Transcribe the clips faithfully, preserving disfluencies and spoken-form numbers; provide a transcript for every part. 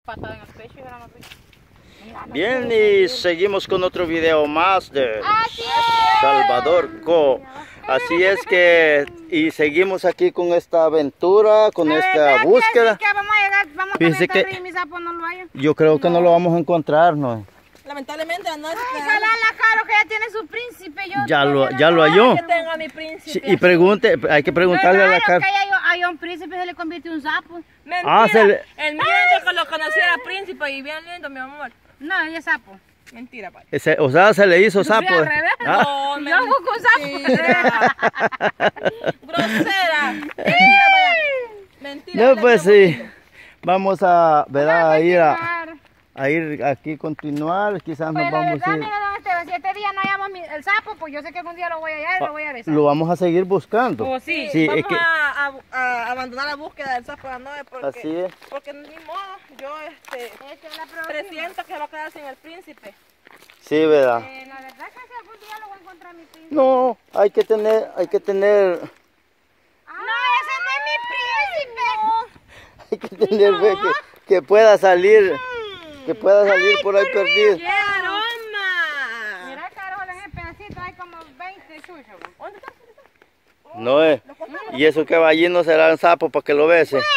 patada en el pecho y era más rico. Bien, y seguimos con otro video más de Salvador Co. Así es que, y seguimos aquí con esta aventura, con esta búsqueda. Que vamos a llegar, vamos a Fíjese que río y mi sapo no lo hay. yo creo que no, no lo vamos a encontrar, ¿no? Lamentablemente la noche. Ojalá la Caro que ya tiene su príncipe. Yo ya lo, ya lo halló. Que tengo a mi príncipe. Sí, y pregunte, hay que preguntarle a la Caro. Que hay, hay un príncipe se le convierte en un sapo. Mentira. Ah, se le... El mío que lo conocí era príncipe y bien lindo, mi amor. No, ella es sapo. Mentira, padre. Ese, o sea, se le hizo sapo. Al revés. ¿Ah? No, yo busco un sapo. Grosera. Mentira, vaya. Mentira. No, pues sí. Vamos a, ¿verdad? a ir a, Claro. a ir aquí continuar. Quizás nos Pues la vamos verdad, a ir. mira, don Esteban, si este día no hallamos mi- el sapo, pues yo sé que algún día lo voy a hallar y lo voy a besar. Lo vamos a seguir buscando. Oh, sí. Sí, Vamos es que... a, a, a abandonar la búsqueda del sapo de la noche porque, Así es. porque ni modo, yo este, Esta es la próxima. presiento que va a quedar sin el príncipe. Sí, ¿verdad? Eh, la verdad que si algún día lo voy a encontrar mi príncipe. No, hay que tener, hay que tener, Ah, no, ese no es mi príncipe. hay que tener fe que, que pueda salir, que pueda salir por ahí perdido. ¡Qué aroma! Mira, Carol, en el pedacito hay como veinte chuchos. ¿Dónde está? No es. Y eso que va allí no será un sapo para que lo bese. ¡Hecho!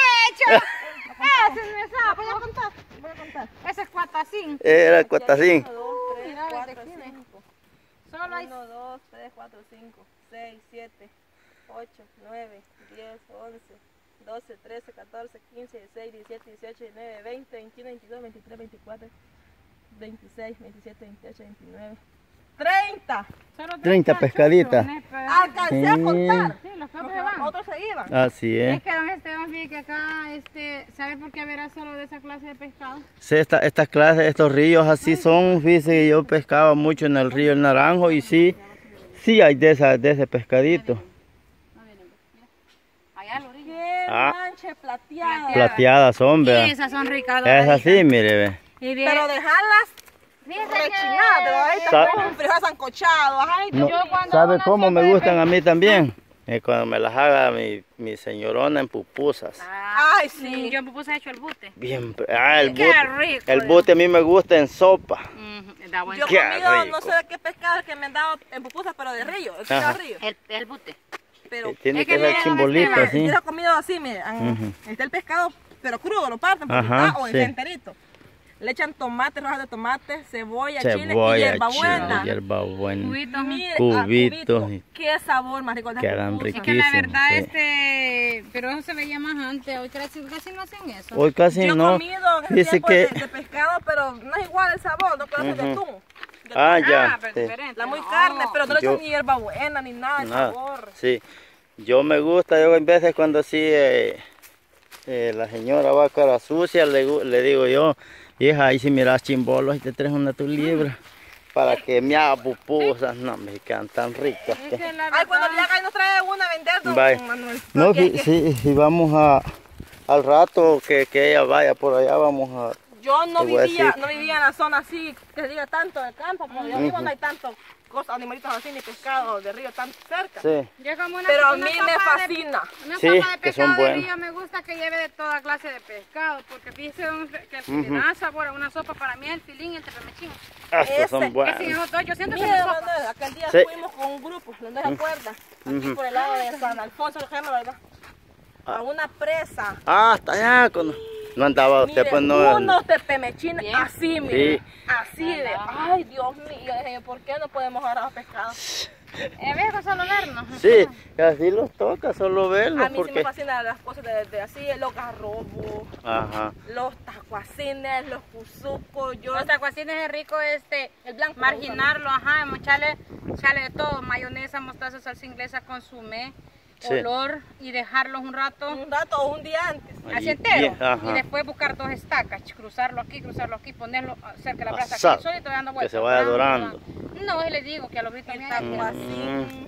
Ese es mi sapo. Voy a contar, voy a contar. Ese es cuatacín. Era el cuatacín. uno, dos, tres, Mira, cuatro, desde aquí, cinco. Solo hay... uno, dos, tres, cuatro, cinco, seis, siete, ocho, nueve, diez, once, doce, trece, catorce, quince, dieciséis, diecisiete, dieciocho, diecinueve, veinte, veintiuno, veintidós, veintitrés, veinticuatro, veintiséis, veintisiete, veintiocho, veintinueve, treinta. Solo treinta pescaditas. Alcancé a contar. Sí, los otros se van. Otros se iban. Así es. Es que don Esteban, fíjate que acá, este, ¿sabe por qué habrá solo de esa clase de pescado? Sí, esta, estas clases, estos ríos así son. Fíjese que yo pescaba mucho en el río El Naranjo y sí, sí hay de, esa, de ese pescadito. No vienen, mira. Allá a la orilla. ¡Qué Ah. manche plateada! Plateadas son, ¿verdad? Esas son ricas. Es así, mire, ve. Y bien, Pero dejarlas fíjese rechinadas, ahí Sa- está un frijol sancochado. Ay, No, yo cuando ¿sabe una cómo sopa me de gustan a mí también? Eh, cuando me las haga mi, mi señorona en pupusas. Ah, Ay, sí, sí. yo me puse hecho el bute. Bien, ah, el Qué bote. rico, El Dios. bote a mí me gusta en sopa. Mm, da buen Yo he Qué comido, rico. no sé de qué pescado que me han dado en pupusas, pero de río, el pescado Ajá. de río. El, el bute. Pero Eh, Tiene es que que ser mira, chimbolito Esteban, así. yo lo he comido así, miren. Ujú. Está el pescado, pero crudo, lo parten por Ajá, mitad o sí. en enterito. Le echan tomate, rojas de tomate, cebolla, chile y Cebolla, hierbabuena. chile, hierbabuena. Cubitos. Mire, Cubitos. ah, cubito. Qué sabor más rico de Quedan pupusa. Es que la riquísimos, verdad, sí. este, pero eso se veía más antes, hoy casi, casi no hacen eso. Hoy casi Yo he no. comido en ese Fíjese tiempo que... de, de pescado, pero no es igual el sabor, no creo que es de Ujú. atún. De Ah, atún. ya. pero sí. diferente. La muy no. carne, pero no le Yo- echan ni hierbabuena ni nada de Nada, sabor. sí. Yo me gusta, yo en veces cuando así eh, eh, la señora va a cara sucia, le, gu- le digo yo, hija, ahí si miras chimbolos y te traes una tu libra para que me haga pupusas. No, me quedan tan ricas. Es que- que la Ay, cuando verdad, le haga nos trae una a vender, don Vaya. Manuel. No, Que- si, que- si, si vamos a, al rato que, que ella vaya por allá, vamos a... Yo no Te voy a vivía, decir- no vivía en la zona así, que diga tanto de campo, porque yo vivo no hay tantos cosas, animalitos así, ni pescado de río tan cerca. Sí, yo como una, Pero a una mí sopa me de- fascina. Una Sí, sopa de que son pescado de buenos. río me gusta que lleve de toda clase de pescado, porque fíjese don, que el que Ujú. le da sabor a una sopa para mí es el filín y el trepemechín. estos Ese- son Ese buenos. es otro, yo siento que Mire, es sopa. Manuel, aquel día Sí. fuimos con un grupo, ¿no se acuerda? Aquí Ujú. por el lado de San Alfonso, lo que llama, ¿verdad? A una presa. Ah, está allá. Con... No andaba usted, Mire, pues no... unos tepemechines Bien. así, mire. Sí. Así de, ay Dios mío, dije yo, ¿por qué no podemos agarrar pescado? Es viejo solo vernos. Sí, así los toca, solo A verlos, mí sí me porque... fascinan las cosas de, de así, los garrobos, Ajá. los tacuacines, los cuzucos, yo... Los tacuacines es rico, este, El blanco. marginarlo, ajá, echarle, echarle de todo, mayonesa, mostaza, salsa inglesa, consomé, Sí. olor y dejarlos un rato Un rato o un día antes. Ahí, así entero. bien, ajá. Y después buscar dos estacas, cruzarlo aquí, cruzarlo aquí, ponerlo cerca de la brasa Asado, aquí, solito dando que vueltas. se vaya dorando, dorando. dorando. No, les digo que a los britos El también. tacuacín,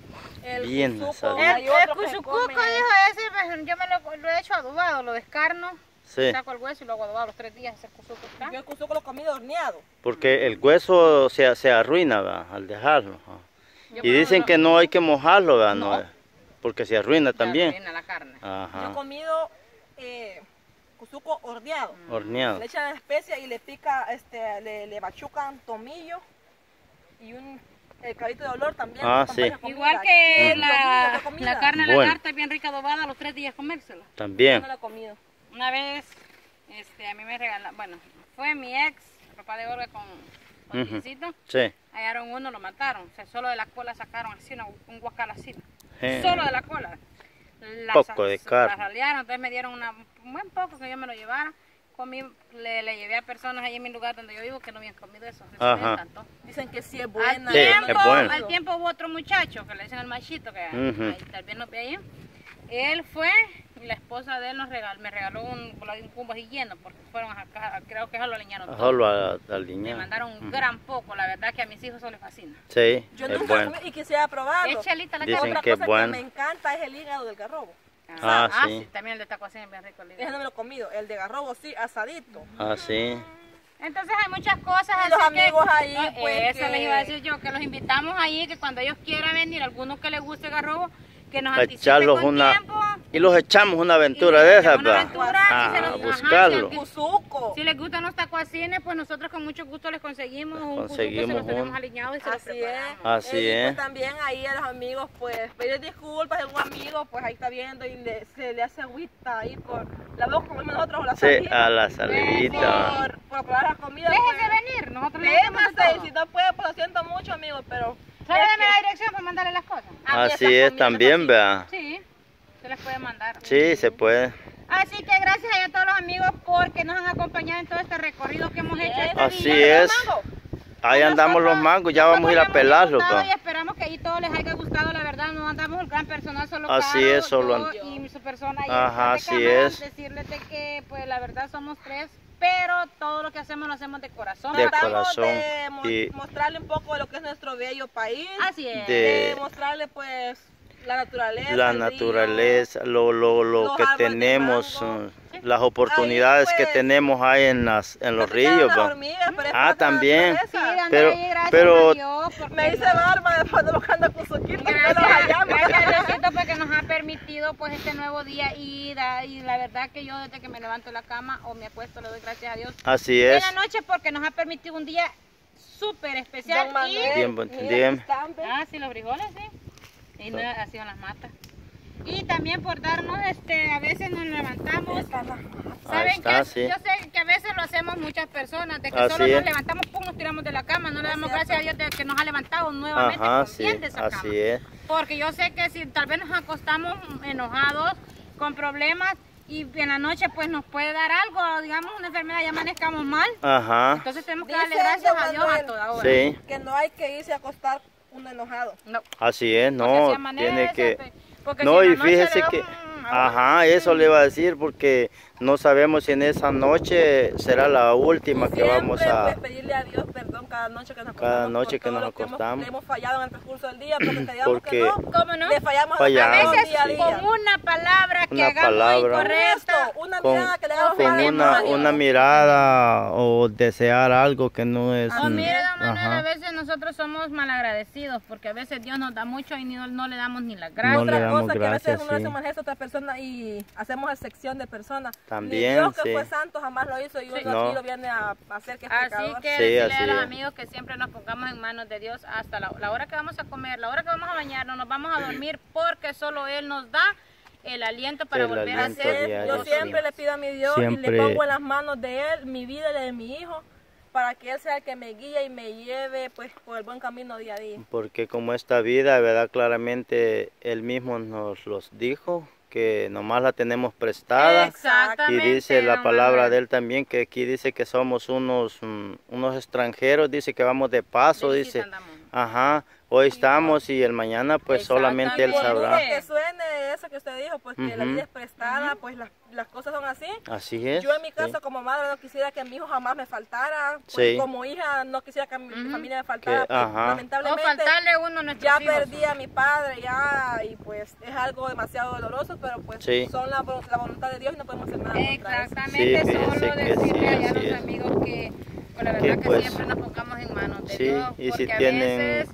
el Bien cuzuco, asado. El, hay el otro que se cuzucuco, come- dijo ese, pues, yo me lo, lo he hecho adobado, lo descarno, Sí, saco el hueso y lo hago adobado los tres días, ese cuzuco está. Yo el cuzuco lo comí horneado. porque el hueso se, se arruina, ¿verdad? Al dejarlo. ajá. Yo Y dicen lo- que no hay que mojarlo, ¿verdad? No, No. porque se arruina se también. arruina la carne. Yo he Ajá. comido eh, cuzuco horneado. Horneado. Le echan la especia y le pica, este, le, le machucan tomillo y un el cabito de olor también. Ah, sí. Igual que uh la, -huh. la carne de bueno. lagarta bien rica adobada, a los tres días comérsela. También. No la he comido. Una vez, este, a mí me regalaron, bueno, fue mi ex, papá de Olga con, con Uh uh -huh. -huh. Sí. Hallaron uno, lo mataron. O sea, solo de la cola sacaron así, una, un guacal así. Eh. Solo de la cola. La, Poco de carne. La ralearon, entonces me dieron una, un buen poco que yo me lo llevara. Comí, le, le llevé a personas ahí en mi lugar donde yo vivo que no habían comido eso. Eso me encantó. Dicen que sí es buena. Al Sí, tiempo, es bueno. al tiempo hubo otro muchacho que le dicen el machito, que Uh -huh. ahí, tal vez no ve ahí. Él fue y la esposa de él nos regaló, me regaló un, un cumbo así lleno porque fueron a, a, creo que eso lo leñaron todo. Solo a, a Me mandaron un uh -huh. gran poco, la verdad que a mis hijos eso les fascina. Sí, yo es nunca bueno. comí y quisiera probarlo. Es chelita la Dicen Otra que cosa es bueno. que me encanta es el hígado del garrobo. Ah, Ah, ah, sí. sí, también el de tacocín es bien rico. El Ese no me lo he comido, el de garrobo sí, asadito. Ah, sí. Entonces hay muchas cosas Y así los que, amigos ahí, no, pues, eso que- les iba a decir yo, que los invitamos ahí, que cuando ellos quieran venir, algunos que les guste garrobo, que nos A anticipen echarlos con una... tiempo. Y los echamos una aventura Y de les esas, echamos una ¿verdad? aventura, Ah, si se nos- a ajá, buscarlo. si- Cuzuco. Si les gustan los tacuacines, pues nosotros con mucho gusto les conseguimos un cuzuco, se conseguimos los tenemos uno. alineados y se los Así es. preparamos. Así Eh, y es. pues también ahí a los amigos, pues pedir disculpas a un amigo, pues ahí está viendo y le, se le hace agüita ahí por la boca como nosotros o la Sí, salida. a la salidita. Por, por probar la comida. Déjense pues. venir, nosotros les hacemos de Véngase, todo. si no puede, pues lo siento mucho, amigo, pero. Solo es dame que- la dirección para mandarle las cosas. a mí Así esas es comidas también, así. ¿verdad? Sí, se les puede mandar. Sí, se puede. Así que gracias a todos los amigos porque nos han acompañado en todo este recorrido que hemos hecho este Así día. es. Ahí andamos los mangos, ya vamos a ir a pelarlos. todo. todo. Y esperamos que ahí todo les haya gustado, la verdad, no andamos el gran personal, solo Así Caro, es, solo yo and- y su persona ahí Ajá, detrás de así cámaras, es. decirles de que pues la verdad somos tres, pero todo lo que hacemos lo hacemos de corazón. De ¿verdad? Tratamos corazón. de mo- Y- mostrarle un poco de lo que es nuestro bello país. Así es. De- de mostrarle, pues, la naturaleza. la el río. naturaleza, lo, lo, lo los que árboles de tenemos, mango. uh, las oportunidades Ahí, que pues, tenemos ahí en, las, en los Me picaron ríos. las va. hormigas, pero es Ah, parte de la también. naturaleza. Sí, dándole Pero- ahí gracias pero- a Dios, porque Me hice nos- barba después de buscando cuzuquitos. Gracias, gracias a Diosito porque nos ha permitido pues este nuevo día y, da- y la verdad que yo desde que me levanto de la cama o me acuesto le doy gracias a Dios. Así En es. la noche porque nos ha permitido un día súper especial Don Manuel, y... Bien, buen- mira, bien. aquí están, ¿ves? Ah, sí, los frijoles, sí. Y no, así son las matas. Y también por darnos, este, a veces nos levantamos. Están las- ¿Saben Ahí está, qué? sí. Yo sé que a veces lo hacemos muchas personas, de que Así solo nos es. levantamos, pum, nos tiramos de la cama, no le damos cierto. gracias a Dios de que nos ha levantado nuevamente Ajá, con sí, bien de esa cama. así es. Porque yo sé que si tal vez nos acostamos enojados, con problemas, y en la noche pues nos puede dar algo, digamos una enfermedad y amanezcamos mal, Ajá. entonces tenemos que Dice darle gracias don a Dios a Manuel. toda hora. Sí, Que no hay que irse a acostar uno enojado. No, así es. porque No, si amanece, tiene que... pe- porque No, si en y la noche fíjese le da que... un- Ajá, eso le iba a decir porque no sabemos si en esa noche será la última que vamos Siempre, a... pues, pedirle a Dios perdón cada noche que nos acostamos. Cada noche por que todo nos lo hemos- acostamos. Le hemos fallado en el transcurso del día, porque digamos Porque- que no, ¿Cómo no? le fallamos Fallamos, A a veces día a sí. día. con una palabra que Una hagamos palabra. incorrecta. Esto, una Con, mirada que le hagamos con mal, una, Dios. una mirada o desear algo que no es... Oh, mm, mire, don Manuel, ajá. a veces nosotros somos malagradecidos porque a veces Dios nos da mucho y ni- no, no le damos ni las gracias. No le Otra damos cosa que a veces gracias, uno sí. hace mal gesto a otra persona y hacemos excepción de personas. También, Ni Dios que sí. fue santo jamás lo hizo y uno Sí. aquí No. lo viene a hacer que es Así pecador. que Sí, decirle así a los es. amigos que siempre nos pongamos en manos de Dios hasta la, la hora que vamos a comer, la hora que vamos a bañarnos, nos vamos a dormir porque solo Él nos da el aliento para El volver aliento a ser diario, Yo sí. siempre le pido a mi Dios y Siempre. le pongo en las manos de Él mi vida y la de mi hijo para que Él sea el que me guíe y me lleve pues por el buen camino día a día. Porque como esta vida, ¿verdad? Claramente Él mismo nos los dijo, que nomás la tenemos prestada. Y Exactamente. dice la don palabra Manuel. de Él también, que aquí dice que somos unos, mm, unos extranjeros, dice que vamos de paso, De dice. visita andamos. Ajá, hoy estamos y el mañana pues solamente Él Exactamente. sabrá. Que suene eso que usted dijo, pues que la Ujú. vida es prestada, pues las, las cosas son así. Así es. Yo en mi sí. caso como madre no quisiera que mi hijo jamás me faltara, pues, Sí. como hija no quisiera que mi Ujú. familia me faltara, Que- pues, ajá. O lamentablemente faltarle uno a nuestros ya hijos. perdí a mi padre ya y pues es algo demasiado doloroso, pero pues Sí. son la, vo- la voluntad de Dios y no podemos hacer nada contra eso. Exactamente, Sí, fíjese solo que decirle sí, allá a así los es. amigos que pues, la verdad Que, que pues, siempre nos pongamos en manos de sí, Dios, y si porque a tienen- veces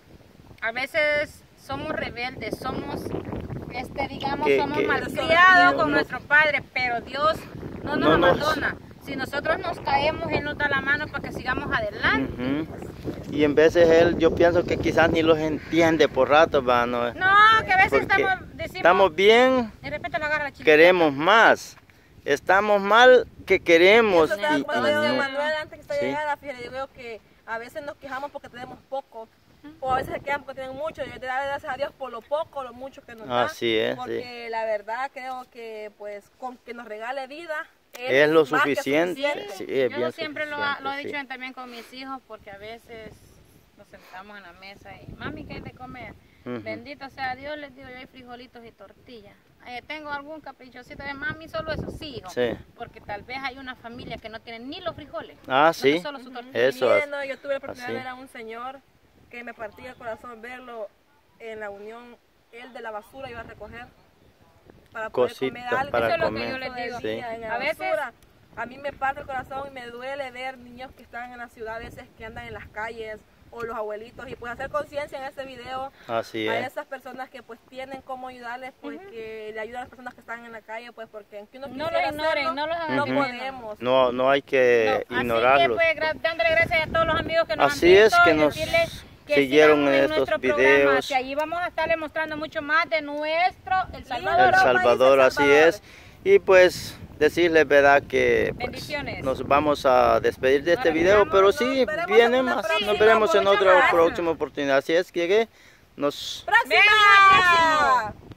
a veces somos rebeldes, somos este digamos Que- somos que- malcriados que con uno- nuestro padre, pero Dios no nos no nos- abandona. Si nosotros nos caemos, Él nos da la mano para que sigamos adelante. Ujú. Y en veces él, yo pienso que quizás ni los entiende por rato, va, no, No, que a veces porque estamos, decimos, estamos bien, de repente lo agarra la chiquita. queremos más. Estamos mal que queremos. Eso estaba y- cuando yo y- de Manuel antes que usted Sí. llegara, fíjate, yo veo que a veces nos quejamos porque tenemos poco, o a veces se quedan porque tienen mucho, y yo te doy gracias a Dios por lo poco, lo mucho que nos da, Así es, porque la verdad creo que pues con que nos regale vida, él Es lo más que suficiente. Sí, es Yo bien siempre lo, ha- lo he suficiente, dicho sí. también con mis hijos porque a veces nos sentamos en la mesa y mami, ¿qué hay de comer? Ujú. Bendito sea Dios, les digo yo, hay frijolitos y tortillas. Eh, tengo algún caprichocito de mami, solo eso, sí, hijo. Sí. Porque tal vez hay una familia que no tiene ni los frijoles. Ah, no sí. que solo su tortilla. Eso es. Lleno, yo tuve la oportunidad así. de ver a un señor que me partía el corazón verlo en la unión, él de la basura iba a recoger para poder Cositas comer algo. para Eso es lo que comer. yo les digo. Sí. En la A veces- basura. A mí me parte el corazón y me duele ver niños que están en la ciudad, a veces que andan en las calles, o los abuelitos, y pues hacer conciencia en este video Así a es. esas personas que pues tienen cómo ayudarles, pues que le ayudan a las personas que están en la calle, pues porque aunque uno No los quisiera ignoren, hacerlo, no los hagan no de menos. podemos. No, no hay que No, ignorarlos. Así que pues gra- dándole gracias a todos los amigos que nos Así han es, visto que y nos decirles que siguieron sigan en en estos nuestro programa, videos. que allí vamos a estarles mostrando mucho más de nuestro El Salvador. El Salvador, así es. Y pues decirles, verdad, que pues, Bendiciones. nos vamos a despedir de este Nos video, veremos, pero nos sí, veremos viene en una más. próxima Nos veremos en otra oportunidad. próxima oportunidad. Así es que nos... ¡Próxima! Venga. ¡Próximo!